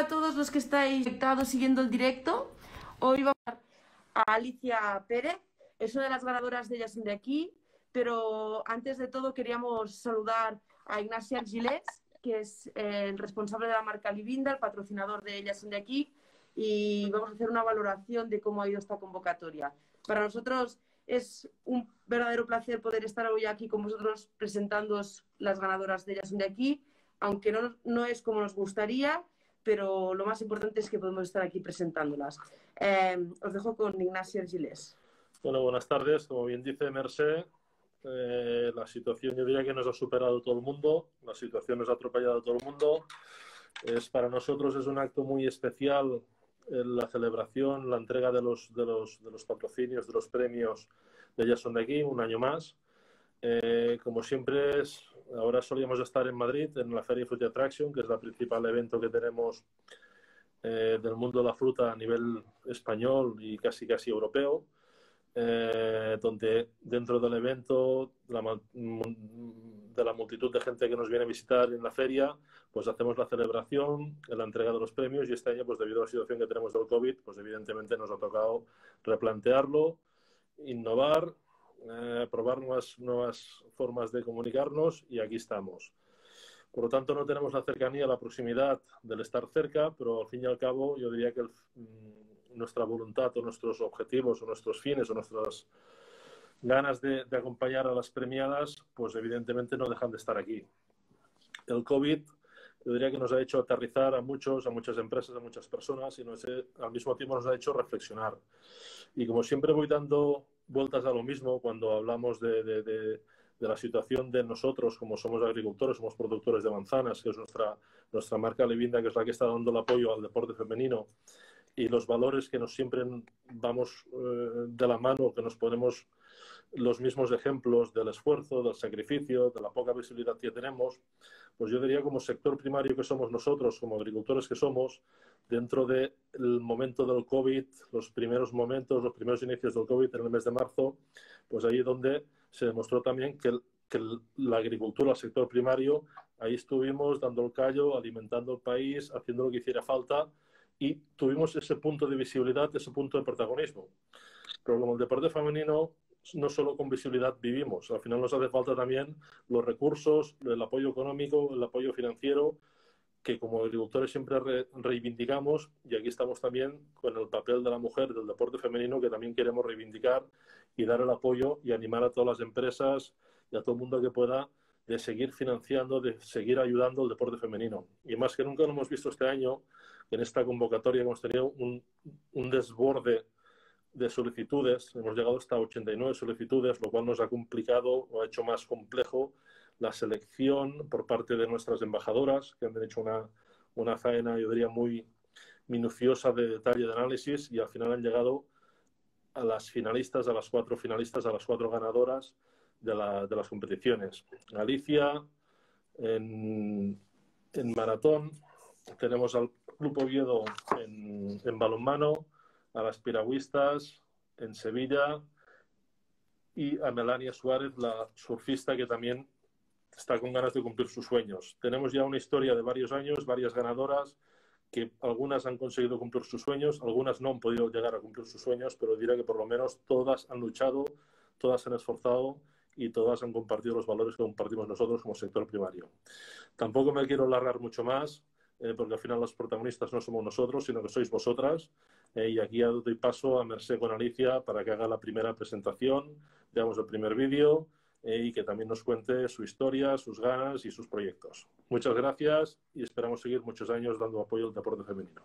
A todos los que estáis conectados siguiendo el directo. Hoy vamos a Alicia Pérez, es una de las ganadoras de Ellas Son de Aquí, pero antes de todo queríamos saludar a Ignacio Argilés, que es el responsable de la marca Livinda, el patrocinador de Ellas Son de Aquí, y vamos a hacer una valoración de cómo ha ido esta convocatoria. Para nosotros es un verdadero placer poder estar hoy aquí con vosotros presentándoos las ganadoras de Ellas Son de Aquí, aunque no es como nos gustaría, pero lo más importante es que podemos estar aquí presentándolas. Os dejo con Ignacio Argilés. Bueno, buenas tardes. Como bien dice Mercè, la situación yo diría que nos ha superado todo el mundo, la situación nos ha atropellado a todo el mundo. Para nosotros es un acto muy especial la celebración, la entrega de los patrocinios, de los premios de Ellas Son de Aquí, un año más. Como siempre ahora solíamos estar en Madrid, en la Feria Fruit Attraction, que es el principal evento que tenemos del mundo de la fruta a nivel español y casi europeo, donde dentro del evento, de la multitud de gente que nos viene a visitar en la feria, pues hacemos la celebración, la entrega de los premios, y este año, pues debido a la situación que tenemos del COVID, pues evidentemente nos ha tocado replantearlo, innovar, probar nuevas formas de comunicarnos, y aquí estamos. Por lo tanto, no tenemos la cercanía, la proximidad del estar cerca, pero al fin y al cabo yo diría que nuestra voluntad o nuestros objetivos o nuestros fines o nuestras ganas de acompañar a las premiadas, pues evidentemente no dejan de estar aquí. El COVID yo diría que nos ha hecho aterrizar a muchas empresas, a muchas personas, y al mismo tiempo nos ha hecho reflexionar. Y como siempre voy dando vueltas a lo mismo cuando hablamos de la situación de nosotros, como somos agricultores, somos productores de manzanas, que es nuestra marca Livinda, que es la que está dando el apoyo al deporte femenino, y los valores que nos siempre vamos de la mano, que nos ponemos los mismos ejemplos del esfuerzo, del sacrificio, de la poca visibilidad que tenemos, pues yo diría, como sector primario que somos nosotros, como agricultores que somos, dentro del momento del COVID, los primeros inicios del COVID en el mes de marzo, pues ahí es donde se demostró también que la agricultura, el sector primario, ahí estuvimos dando el callo, alimentando el país, haciendo lo que hiciera falta, y tuvimos ese punto de visibilidad, ese punto de protagonismo. Pero como el deporte femenino, no solo con visibilidad vivimos, al final nos hace falta también los recursos, el apoyo económico, el apoyo financiero, que como agricultores siempre reivindicamos, y aquí estamos también con el papel de la mujer del deporte femenino, que también queremos reivindicar y dar el apoyo y animar a todas las empresas y a todo el mundo que pueda, de seguir financiando, de seguir ayudando al deporte femenino. Y más que nunca lo hemos visto este año, en esta convocatoria hemos tenido un desborde de solicitudes, hemos llegado hasta 89 solicitudes, lo cual nos ha complicado o ha hecho más complejo la selección por parte de nuestras embajadoras, que han hecho una faena, yo diría, muy minuciosa de detalle de análisis, y al final han llegado a las finalistas, a las 4 finalistas, a las 4 ganadoras de las competiciones. Alicia, en maratón, tenemos al Club Oviedo en balonmano, a las piragüistas en Sevilla, y a Melania Suárez, la surfista, que también está con ganas de cumplir sus sueños. Tenemos ya una historia de varios años, varias ganadoras, que algunas han conseguido cumplir sus sueños, algunas no han podido llegar a cumplir sus sueños, pero diría que por lo menos todas han luchado, todas se han esforzado y todas han compartido los valores que compartimos nosotros como sector primario. Tampoco me quiero alargar mucho más, porque al final los protagonistas no somos nosotros, sino que sois vosotras, y aquí ya doy paso a Mercè con Alicia para que haga la primera presentación, veamos el primer vídeo, y que también nos cuente su historia, sus ganas y sus proyectos. Muchas gracias y esperamos seguir muchos años dando apoyo al deporte femenino.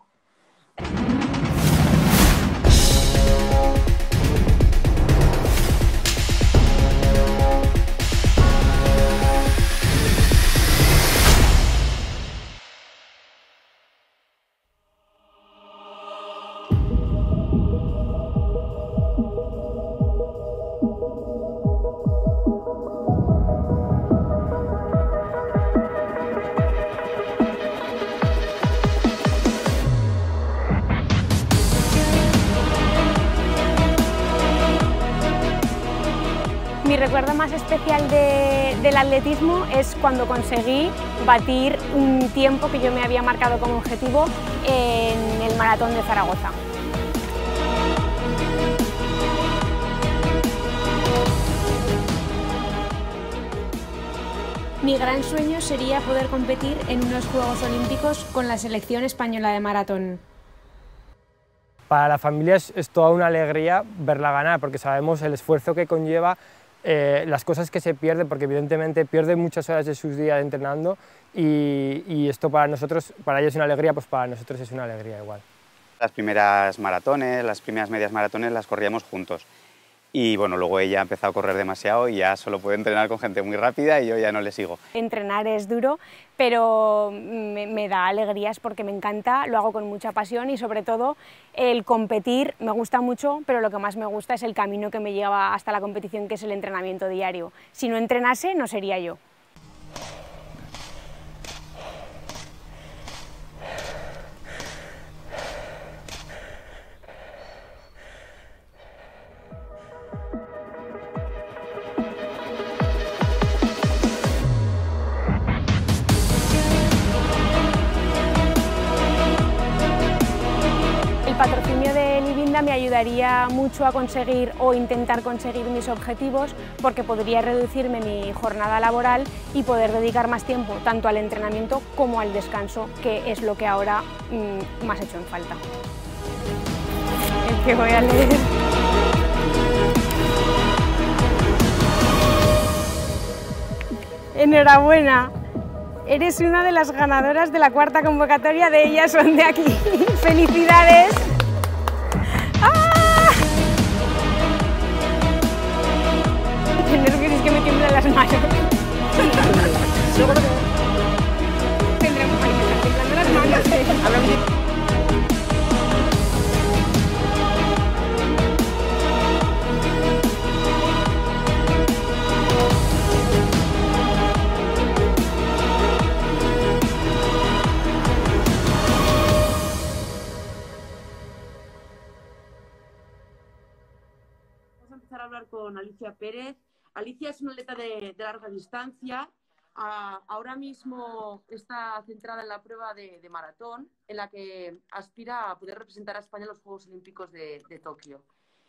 Mi recuerdo más especial del atletismo es cuando conseguí batir un tiempo que yo me había marcado como objetivo en el maratón de Zaragoza. Mi gran sueño sería poder competir en unos Juegos Olímpicos con la selección española de maratón. Para la familia es toda una alegría verla ganar, porque sabemos el esfuerzo que conlleva, las cosas que se pierden, porque evidentemente pierde muchas horas de sus días entrenando y esto para nosotros, para ella es una alegría, pues para nosotros es una alegría igual. Las primeras maratones, las primeras medias maratones las corríamos juntos. Y bueno, luego ella ha empezado a correr demasiado y ya solo puede entrenar con gente muy rápida y yo ya no le sigo. Entrenar es duro, pero me da alegrías porque me encanta, lo hago con mucha pasión y sobre todo el competir me gusta mucho, pero lo que más me gusta es el camino que me lleva hasta la competición, que es el entrenamiento diario. Si no entrenase, no sería yo. El patrocinio de Livinda me ayudaría mucho a conseguir o intentar conseguir mis objetivos, porque podría reducirme mi jornada laboral y poder dedicar más tiempo tanto al entrenamiento como al descanso, que es lo que ahora más hecho en falta. El que voy a leer. Enhorabuena. Eres una de las ganadoras de la cuarta convocatoria de Ellas Son de Aquí. ¡Felicidades! ¡Ah! ¡Qué nervios, es que me tiemblan las manos! Tendremos que me están temblando las manos. Empezar a hablar con Alicia Pérez. Alicia es una atleta de larga distancia. Ahora mismo está centrada en la prueba de maratón, en la que aspira a poder representar a España en los Juegos Olímpicos de Tokio.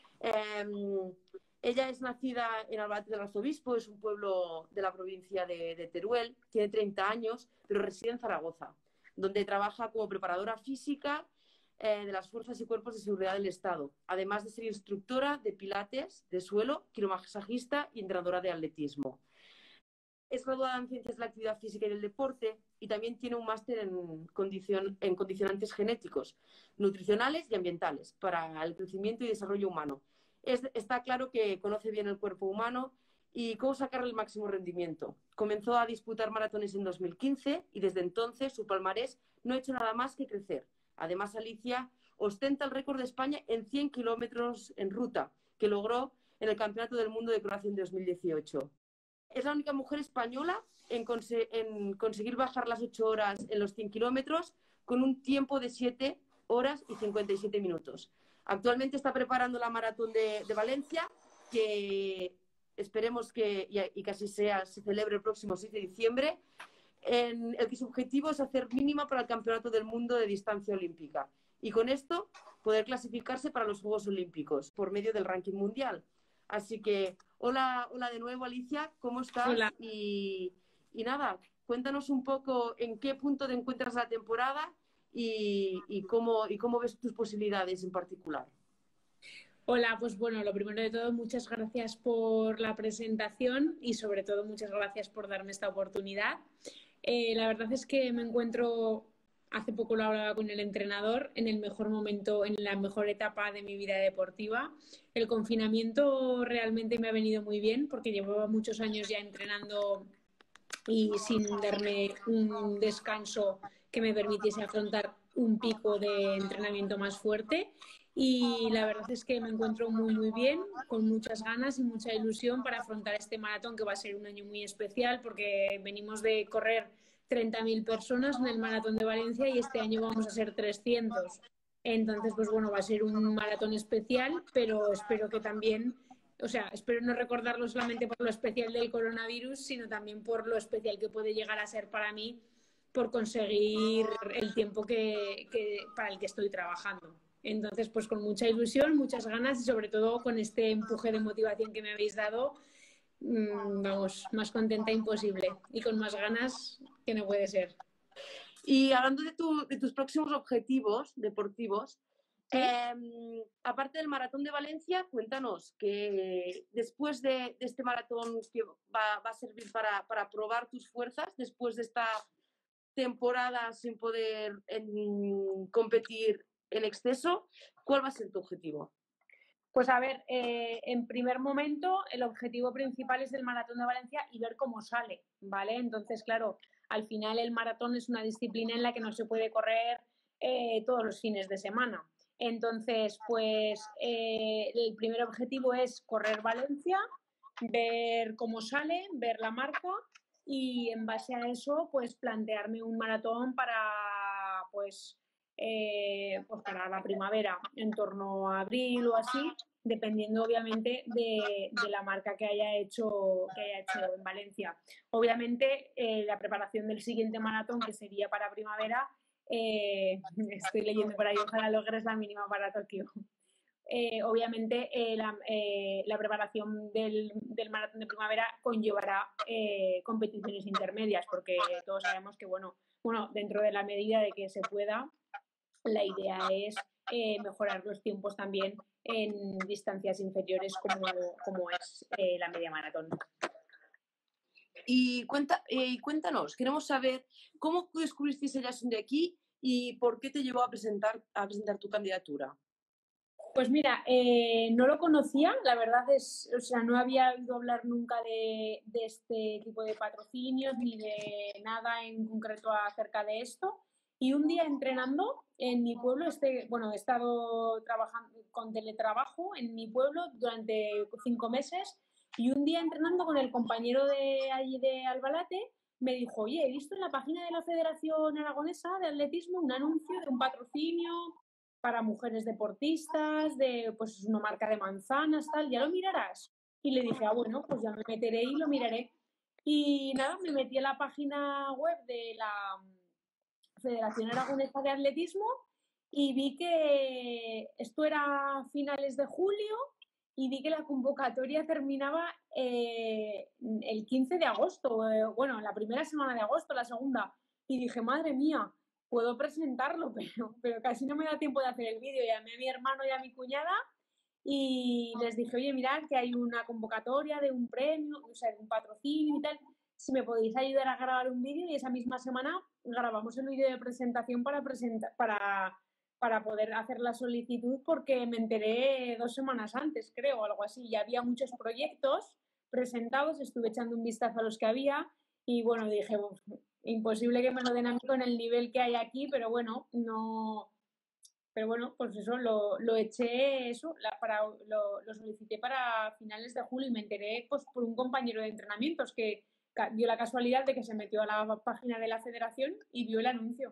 Ella es nacida en Albalate del Arzobispo, es un pueblo de la provincia de Teruel, tiene 30 años, pero reside en Zaragoza, donde trabaja como preparadora física de las Fuerzas y Cuerpos de Seguridad del Estado, además de ser instructora de pilates, de suelo, quiromasajista y entrenadora de atletismo. Es graduada en Ciencias de la Actividad Física y del Deporte y también tiene un máster en condicionantes genéticos, nutricionales y ambientales para el crecimiento y desarrollo humano. Está claro que conoce bien el cuerpo humano y cómo sacarle el máximo rendimiento. Comenzó a disputar maratones en 2015 y desde entonces su palmarés no ha hecho nada más que crecer. Además, Alicia ostenta el récord de España en 100 kilómetros en ruta, que logró en el Campeonato del Mundo de Croacia en 2018. Es la única mujer española en conseguir bajar las 8 horas en los 100 kilómetros con un tiempo de 7 horas y 57 minutos. Actualmente está preparando la maratón de Valencia, que esperemos que, y que así sea, se celebre el próximo 6 de diciembre, en el que su objetivo es hacer mínima para el Campeonato del Mundo de distancia olímpica y con esto poder clasificarse para los Juegos Olímpicos por medio del ranking mundial. Así que hola de nuevo, Alicia, ¿cómo estás? Hola. Y nada, cuéntanos un poco en qué punto te encuentras la temporada y cómo ves tus posibilidades en particular. Hola, pues bueno, lo primero de todo, muchas gracias por la presentación y sobre todo muchas gracias por darme esta oportunidad. La verdad es que me encuentro, hace poco lo hablaba con el entrenador, en el mejor momento, en la mejor etapa de mi vida deportiva. El confinamiento realmente me ha venido muy bien porque llevaba muchos años ya entrenando y sin darme un descanso que me permitiese afrontar un pico de entrenamiento más fuerte. Y la verdad es que me encuentro muy bien, con muchas ganas y mucha ilusión para afrontar este maratón, que va a ser un año muy especial porque venimos de correr 30.000 personas en el maratón de Valencia y este año vamos a ser 300. Entonces, pues bueno, va a ser un maratón especial, pero espero que también o sea, espero no recordarlo solamente por lo especial del coronavirus, sino también por lo especial que puede llegar a ser para mí por conseguir el tiempo para el que estoy trabajando. Entonces, pues con mucha ilusión, muchas ganas y sobre todo con este empuje de motivación que me habéis dado, vamos, más contenta imposible y con más ganas que no puede ser. Y hablando de tus próximos objetivos deportivos, ¿Sí? Aparte del Maratón de Valencia, cuéntanos que después de este maratón que va a servir para probar tus fuerzas, después de esta temporada sin poder competir en exceso, ¿cuál va a ser tu objetivo? Pues a ver, en primer momento el objetivo principal es el Maratón de Valencia y ver cómo sale, ¿vale? Entonces, claro, al final el maratón es una disciplina en la que no se puede correr todos los fines de semana. Entonces, pues el primer objetivo es correr Valencia, ver cómo sale, ver la marca y en base a eso, pues plantearme un maratón pues para la primavera, en torno a abril o así, dependiendo obviamente de la marca que haya hecho en Valencia. Obviamente la preparación del siguiente maratón, que sería para primavera, estoy leyendo por ahí, ojalá logres la mínima para Tokio. Obviamente la preparación del maratón de primavera conllevará competiciones intermedias, porque todos sabemos que, bueno, dentro de la medida de que se pueda, la idea es mejorar los tiempos también en distancias inferiores como es la media maratón. Y cuéntanos, queremos saber cómo descubristeis el Asun de aquí y por qué te llevó a presentar tu candidatura. Pues mira, no lo conocía, la verdad o sea, no había oído hablar nunca de este tipo de patrocinios ni de nada en concreto acerca de esto. Y un día entrenando en mi pueblo, he estado trabajando con teletrabajo en mi pueblo durante 5 meses y un día entrenando con el compañero de allí de Albalate me dijo, oye, he visto en la página de la Federación Aragonesa de Atletismo un anuncio de un patrocinio para mujeres deportistas, de pues una marca de manzanas, tal, ya lo mirarás. Y le dije, bueno, pues ya me meteré y lo miraré. Y nada, me metí a la página web de la Federación Aragonesa de Atletismo y vi que esto era finales de julio y vi que la convocatoria terminaba el 15 de agosto, bueno, la primera semana de agosto, la segunda. Y dije, madre mía, puedo presentarlo, pero casi no me da tiempo de hacer el vídeo. Llamé a mi hermano y a mi cuñada y les dije, oye, mirad que hay una convocatoria de un premio, o sea, de un patrocinio y tal, si me podéis ayudar a grabar un vídeo. Y esa misma semana grabamos el vídeo de presentación para poder hacer la solicitud, porque me enteré 2 semanas antes, creo, o algo así. Ya había muchos proyectos presentados, estuve echando un vistazo a los que había y bueno, dije, imposible que me lo den a mí con el nivel que hay aquí, pero bueno, no... Pero bueno, pues eso, lo eché, lo solicité para finales de julio y me enteré pues por un compañero de entrenamientos que dio la casualidad de que se metió a la página de la federación y vio el anuncio.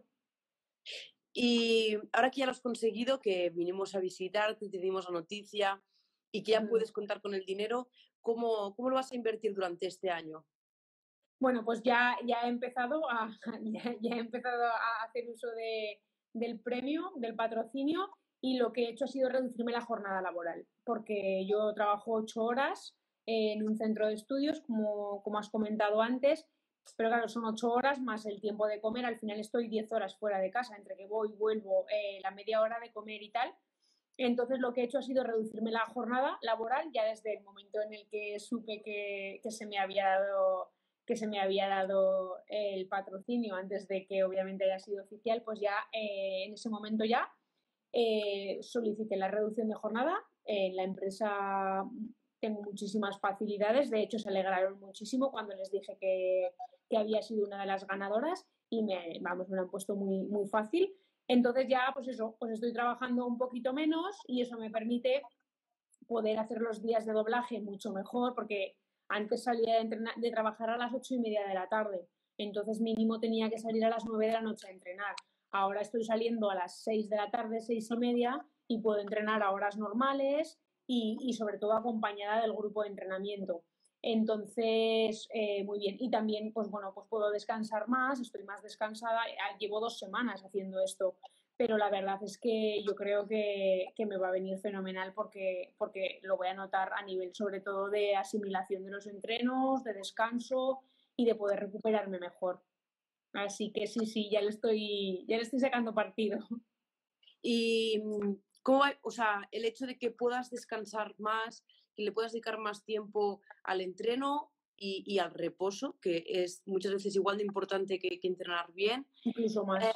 Y ahora que ya lo has conseguido, que vinimos a visitarte, te dimos la noticia y que ya puedes contar con el dinero, ¿cómo lo vas a invertir durante este año? Bueno, pues ya he empezado a hacer uso del premio, del patrocinio, y lo que he hecho ha sido reducirme la jornada laboral, porque yo trabajo 8 horas en un centro de estudios, como has comentado antes, pero claro, son 8 horas más el tiempo de comer. Al final estoy 10 horas fuera de casa, entre que voy y vuelvo, la media hora de comer y tal. Entonces lo que he hecho ha sido reducirme la jornada laboral ya desde el momento en el que supe que se me había dado el patrocinio, antes de que obviamente haya sido oficial. Pues ya en ese momento ya solicité la reducción de jornada. En la empresa tengo muchísimas facilidades, de hecho se alegraron muchísimo cuando les dije que había sido una de las ganadoras y me lo han puesto muy, muy fácil. Entonces ya pues estoy trabajando un poquito menos y eso me permite poder hacer los días de doblaje mucho mejor, porque antes salía de trabajar a las 8:30 de la tarde, entonces mínimo tenía que salir a las 9 de la noche a entrenar. Ahora estoy saliendo a las 6 de la tarde, 6:30, y puedo entrenar a horas normales y sobre todo acompañada del grupo de entrenamiento. Entonces, muy bien. Y también, pues bueno, pues puedo descansar más, estoy más descansada. Llevo 2 semanas haciendo esto, pero la verdad es que yo creo que me va a venir fenomenal porque lo voy a notar a nivel sobre todo de asimilación de los entrenos, de descanso y de poder recuperarme mejor. Así que sí, ya le estoy sacando partido. Y ¿cómo o sea, el hecho de que puedas descansar más, que le puedas dedicar más tiempo al entreno y al reposo, que es muchas veces igual de importante que entrenar bien, Incluso más.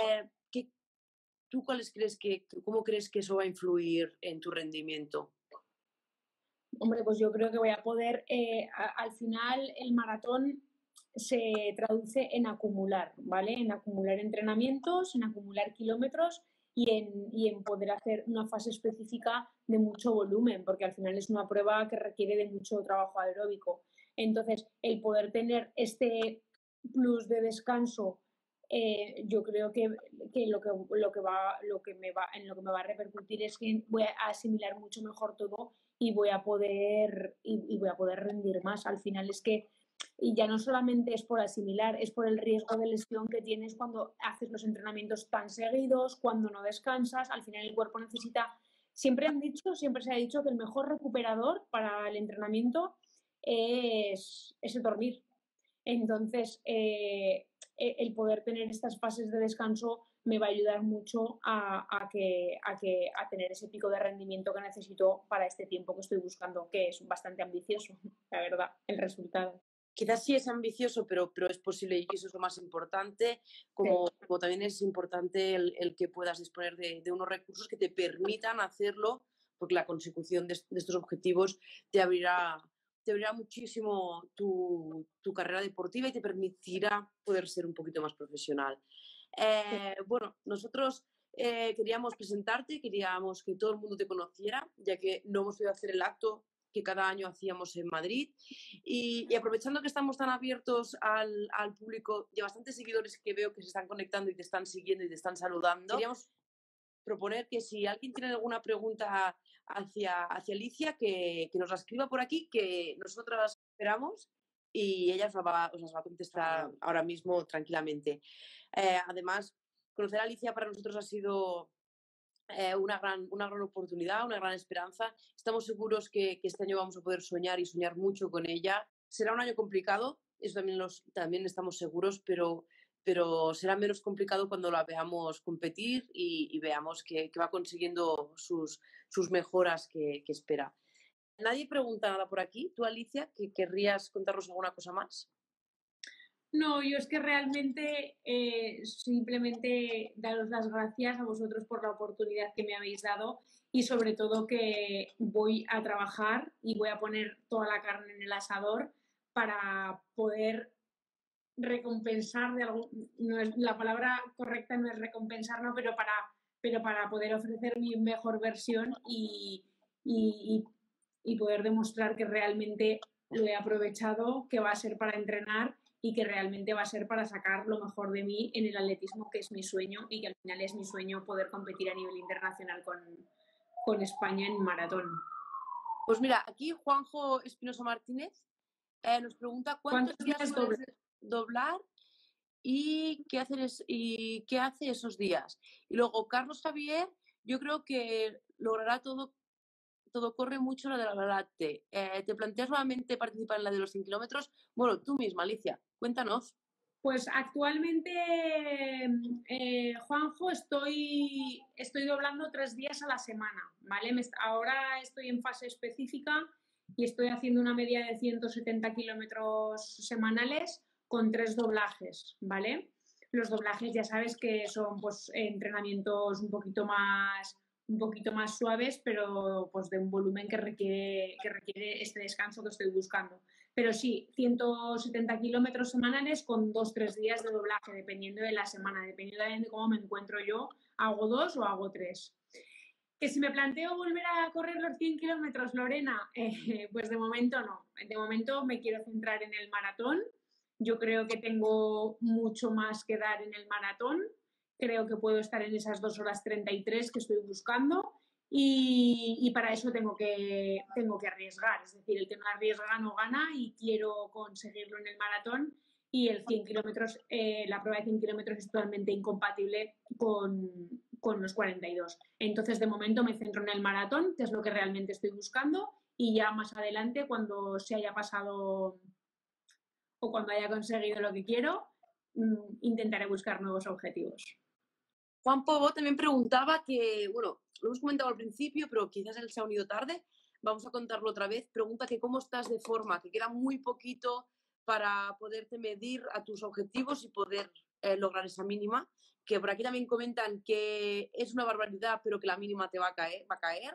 ¿tú cómo crees que eso va a influir en tu rendimiento? Hombre, pues yo creo que voy a poder, al final el maratón se traduce en acumular, ¿vale? En acumular entrenamientos, en acumular kilómetros y en poder hacer una fase específica de mucho volumen, porque al final es una prueba que requiere de mucho trabajo aeróbico. Entonces, el poder tener este plus de descanso, yo creo que en lo que me va a repercutir es que voy a asimilar mucho mejor todo y voy a poder rendir más. Al final es que y ya no solamente es por asimilar, es por el riesgo de lesión que tienes cuando haces los entrenamientos tan seguidos, cuando no descansas. Al final el cuerpo necesita, siempre se ha dicho que el mejor recuperador para el entrenamiento es el dormir. Entonces, el poder tener estas fases de descanso me va a ayudar mucho a tener ese pico de rendimiento que necesito para este tiempo que estoy buscando, que es bastante ambicioso, la verdad, el resultado. Quizás sí es ambicioso, pero es posible y eso es lo más importante, como también es importante el que puedas disponer de unos recursos que te permitan hacerlo, porque la consecución de estos objetivos te abrirá muchísimo tu carrera deportiva y te permitirá poder ser un poquito más profesional. Bueno, nosotros queríamos presentarte, queríamos que todo el mundo te conociera, ya que no hemos podido hacer el acto que cada año hacíamos en Madrid. Y aprovechando que estamos tan abiertos al público y a bastantes seguidores que veo que se están conectando y te están siguiendo y te están saludando, queríamos proponer que si alguien tiene alguna pregunta hacia Alicia, que nos la escriba por aquí, que nosotros las esperamos y ella os las va a contestar ahora mismo tranquilamente. Además, conocer a Alicia para nosotros ha sido una gran oportunidad, una gran esperanza. Estamos seguros que este año vamos a poder soñar y soñar mucho con ella. Será un año complicado, eso también estamos seguros, pero será menos complicado cuando la veamos competir y veamos que va consiguiendo sus mejoras que espera. Nadie pregunta nada por aquí. ¿Tú, Alicia, que querrías contarnos alguna cosa más? No, yo es que realmente simplemente daros las gracias a vosotros por la oportunidad que me habéis dado y sobre todo que voy a trabajar y voy a poner toda la carne en el asador para poder recompensar la palabra correcta no es recompensar, ¿no? pero para poder ofrecer mi mejor versión y poder demostrar que realmente lo he aprovechado, que va a ser para entrenar y que realmente va a ser para sacar lo mejor de mí en el atletismo, que es mi sueño y que al final es mi sueño poder competir a nivel internacional con España en maratón. Pues mira, aquí Juanjo Espinosa Martínez nos pregunta cuántos días puedes doblar y qué hace esos días. Y luego Carlos Javier, yo creo que logrará todo corre mucho la de la Galate. ¿Te planteas nuevamente participar en la de los 100 kilómetros? Bueno, tú misma, Alicia, cuéntanos. Pues actualmente, Juanjo, estoy doblando 3 días a la semana, ¿vale? Ahora estoy en fase específica y estoy haciendo una media de 170 kilómetros semanales con 3 doblajes, ¿vale? Los doblajes ya sabes que son pues entrenamientos un poquito más suaves, pero pues de un volumen que requiere este descanso que estoy buscando. Pero sí, 170 kilómetros semanales con 2-3 días de doblaje, dependiendo de la semana, dependiendo de cómo me encuentro yo, hago 2 o hago 3. Que si me planteo volver a correr los 100 kilómetros, Lorena, pues de momento no. De momento me quiero centrar en el maratón. Yo creo que tengo mucho más que dar en el maratón. Creo que puedo estar en esas 2 horas 33 que estoy buscando y para eso tengo que arriesgar. Es decir, el que no arriesga no gana y quiero conseguirlo en el maratón. Y el 100 kilómetros, la prueba de 100 kilómetros es totalmente incompatible con los 42. Entonces, de momento me centro en el maratón, que es lo que realmente estoy buscando, y ya más adelante, cuando se haya pasado o cuando haya conseguido lo que quiero, intentaré buscar nuevos objetivos. Juan Pobo también preguntaba que, bueno, lo hemos comentado al principio, pero quizás él se ha unido tarde, vamos a contarlo otra vez. Pregunta que cómo estás de forma, que queda muy poquito para poderte medir a tus objetivos y poder lograr esa mínima. Que por aquí también comentan que es una barbaridad, pero que la mínima te va a caer.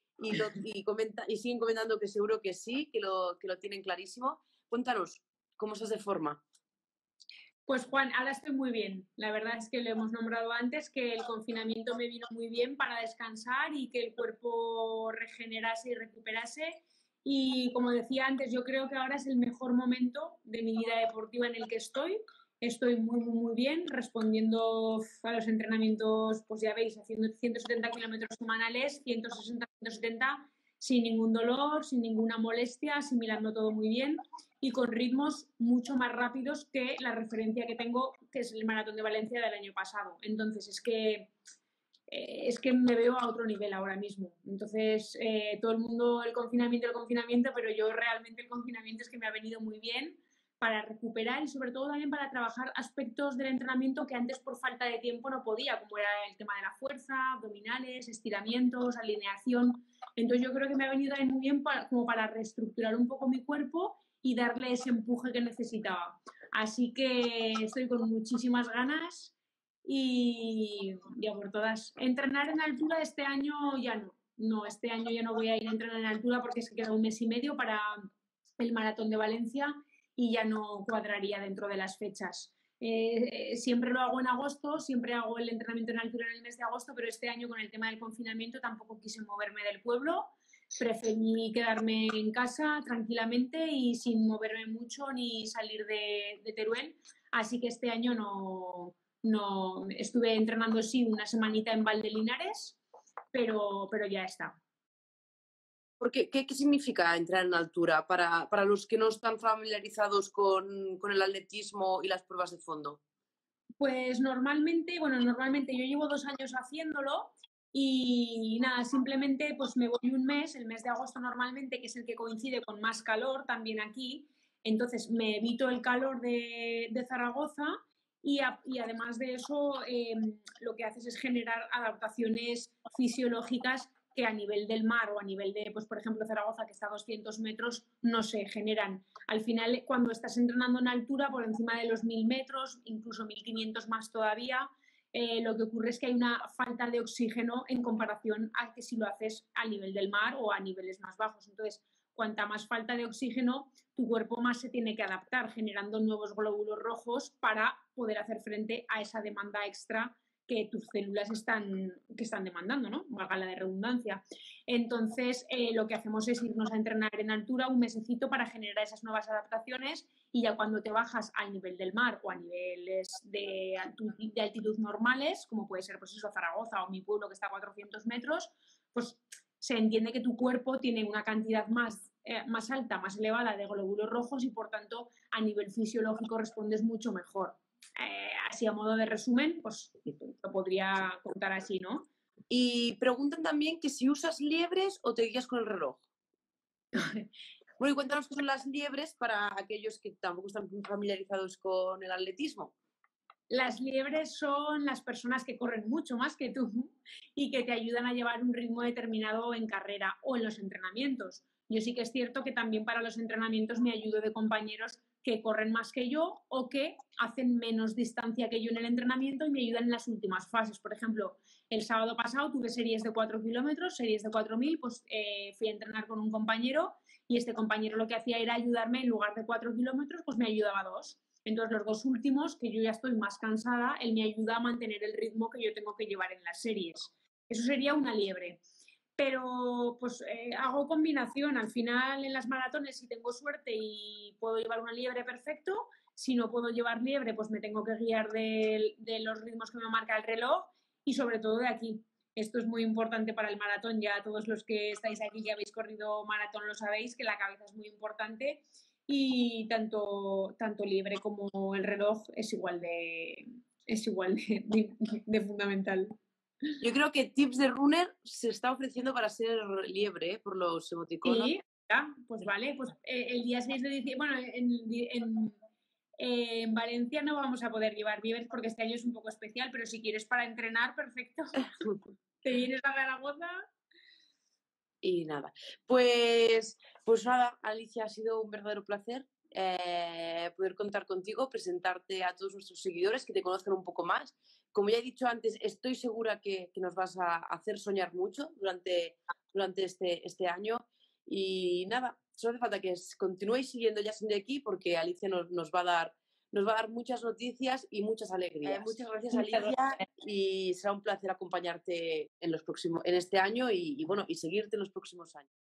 Y siguen comentando que seguro que sí, que lo tienen clarísimo. Cuéntanos, ¿cómo estás de forma? Pues Juan, ahora estoy muy bien. La verdad es que lo hemos nombrado antes, que el confinamiento me vino muy bien para descansar y que el cuerpo regenerase y recuperase. Y como decía antes, yo creo que ahora es el mejor momento de mi vida deportiva en el que estoy. Estoy muy, muy, muy bien, respondiendo a los entrenamientos, pues ya veis, haciendo 170 kilómetros semanales, 160, 170, sin ningún dolor, sin ninguna molestia, asimilando todo muy bien y con ritmos mucho más rápidos que la referencia que tengo, que es el Maratón de Valencia del año pasado. Entonces, es que me veo a otro nivel ahora mismo. Entonces, todo el mundo, el confinamiento, pero yo realmente el confinamiento es que me ha venido muy bien para recuperar y sobre todo también para trabajar aspectos del entrenamiento que antes por falta de tiempo no podía, como era el tema de la fuerza, abdominales, estiramientos, alineación. Entonces yo creo que me ha venido muy bien como para reestructurar un poco mi cuerpo y darle ese empuje que necesitaba. Así que estoy con muchísimas ganas y ya por todas. Entrenar en altura este año ya no. No, este año ya no voy a ir a entrenar en altura porque es que queda un mes y medio para el Maratón de Valencia y ya no cuadraría dentro de las fechas. Siempre lo hago en agosto, siempre hago el entrenamiento en altura en el mes de agosto, pero este año con el tema del confinamiento tampoco quise moverme del pueblo. Preferí quedarme en casa tranquilamente y sin moverme mucho ni salir de Teruel. Así que este año no estuve entrenando, sí, una semanita en Valdelinares, pero ya está. Porque, ¿qué significa entrar en altura para los que no están familiarizados con el atletismo y las pruebas de fondo? Pues normalmente yo llevo 2 años haciéndolo y nada, simplemente pues me voy un mes, el mes de agosto normalmente, que es el que coincide con más calor también aquí, entonces me evito el calor de Zaragoza y además de eso lo que haces es generar adaptaciones fisiológicas que a nivel del mar o a nivel de, pues por ejemplo, Zaragoza, que está a 200 metros, no se generan. Al final, cuando estás entrenando en altura, por encima de los 1000 metros, incluso 1500 más todavía, lo que ocurre es que hay una falta de oxígeno en comparación a que si lo haces a nivel del mar o a niveles más bajos. Entonces, cuanta más falta de oxígeno, tu cuerpo más se tiene que adaptar, generando nuevos glóbulos rojos para poder hacer frente a esa demanda extra que tus células están demandando, ¿no? Valga la de redundancia. Entonces, lo que hacemos es irnos a entrenar en altura un mesecito para generar esas nuevas adaptaciones y ya cuando te bajas al nivel del mar o a niveles de altitud normales, como puede ser pues eso, Zaragoza o mi pueblo que está a 400 metros, pues se entiende que tu cuerpo tiene una cantidad más alta, más elevada de glóbulos rojos y por tanto a nivel fisiológico respondes mucho mejor. Así a modo de resumen, pues lo podría contar así, ¿no? Y preguntan también que si usas liebres o te guías con el reloj. Bueno, y cuéntanos qué son las liebres para aquellos que tampoco están familiarizados con el atletismo. Las liebres son las personas que corren mucho más que tú y que te ayudan a llevar un ritmo determinado en carrera o en los entrenamientos. Yo sí que es cierto que también para los entrenamientos me ayudo de compañeros que corren más que yo o que hacen menos distancia que yo en el entrenamiento y me ayudan en las últimas fases. Por ejemplo, el sábado pasado tuve series de 4 kilómetros, series de 4000, pues fui a entrenar con un compañero y este compañero lo que hacía era ayudarme, en lugar de 4 kilómetros, pues me ayudaba 2. Entonces, los 2 últimos, que yo ya estoy más cansada, él me ayuda a mantener el ritmo que yo tengo que llevar en las series. Eso sería una liebre. Pero pues hago combinación. Al final, en las maratones, si tengo suerte y puedo llevar una liebre, perfecto. Si no puedo llevar liebre, pues me tengo que guiar de los ritmos que me marca el reloj y sobre todo de aquí. esto es muy importante para el maratón, ya todos los que estáis aquí y habéis corrido maratón lo sabéis, que la cabeza es muy importante y tanto libre como el reloj es igual de fundamental. Yo creo que Tips de Runner se está ofreciendo para ser liebre, por los emoticonos. Sí, ya, pues vale, pues el día 6 de diciembre, bueno, en Valencia no vamos a poder llevar Vives porque este año es un poco especial, pero si quieres para entrenar, perfecto. Te vienes a Zaragoza. Y nada, pues nada, Alicia, ha sido un verdadero placer poder contar contigo, presentarte a todos nuestros seguidores, que te conozcan un poco más. Como ya he dicho antes, estoy segura que nos vas a hacer soñar mucho durante este año. Y nada, solo hace falta que continuéis siguiendo Just in the Key, porque Alicia nos va a dar muchas noticias y muchas alegrías. Muchas gracias, Alicia, y será un placer acompañarte en este año y seguirte en los próximos años.